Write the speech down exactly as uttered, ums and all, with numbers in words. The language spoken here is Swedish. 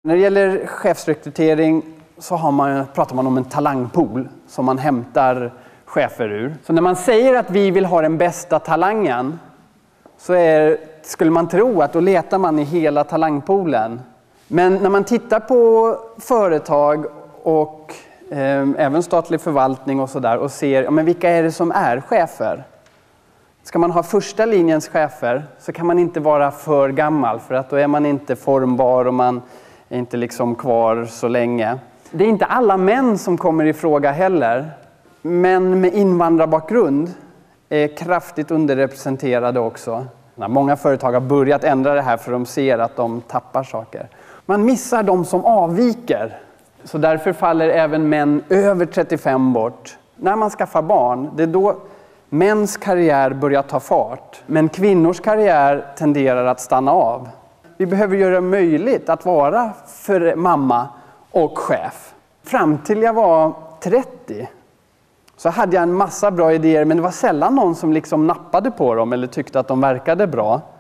När det gäller chefsrekrytering så har man, pratar man om en talangpool som man hämtar chefer ur. Så när man säger att vi vill ha den bästa talangen så är, skulle man tro att då letar man i hela talangpoolen. Men när man tittar på företag och eh, även statlig förvaltning och sådär och ser ja, men vilka är det som är chefer. Ska man ha första linjens chefer så kan man inte vara för gammal för att då är man inte formbar och man är inte liksom kvar så länge. Det är inte alla män som kommer i fråga heller. Män med invandrarbakgrund är kraftigt underrepresenterade också. Många företag har börjat ändra det här för de ser att de tappar saker. Man missar de som avviker. Så därför faller även män över trettiofem bort. När man skaffar barn, det är då mäns karriär börjar ta fart. Men kvinnors karriär tenderar att stanna av. Vi behöver göra det möjligt att vara för mamma och chef. Fram till jag var trettio så hade jag en massa bra idéer men det var sällan någon som liksom nappade på dem eller tyckte att de verkade bra.